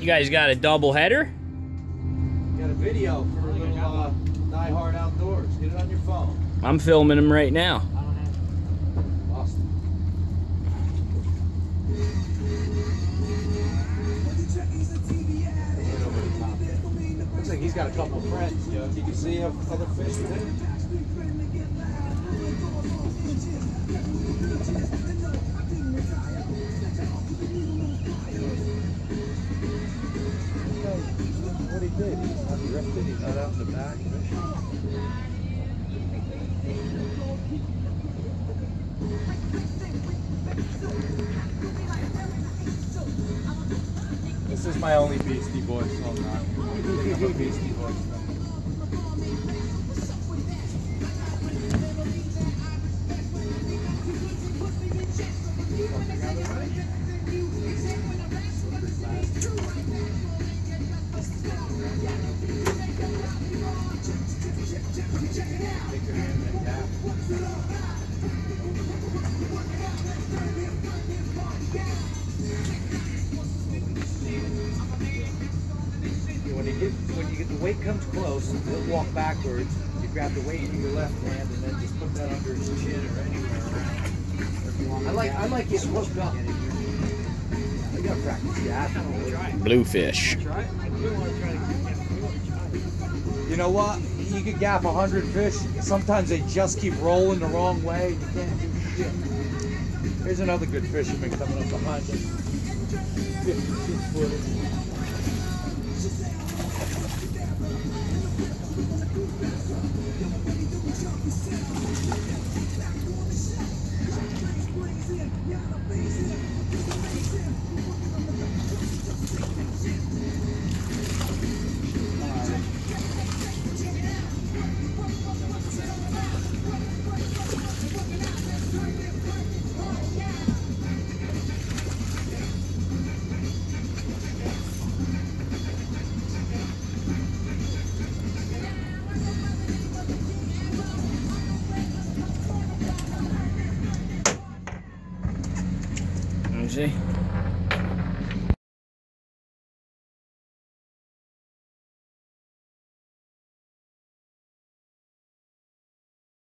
guys got a double header? Got a video for a little Die Hard Outdoors. Get it on your phone. I'm filming them right now. Awesome. Looks like he's got a couple friends, Joe. Did you see other fish with him? What he did, he's not drifted, he's not out in the back fishing. This is my only Beastie Boys song, man. I'm a Beastie Boys fan. When you get the weight comes close, he'll walk backwards. You grab the weight in your left hand and then just put that under his chin or anywhere around. I like it hooked up. I gotta practice that. Bluefish. You know what? You could gap 100 fish. Sometimes they just keep rolling the wrong way. You can't do shit. Here's another good fisherman coming up behind you. 56-footer. See?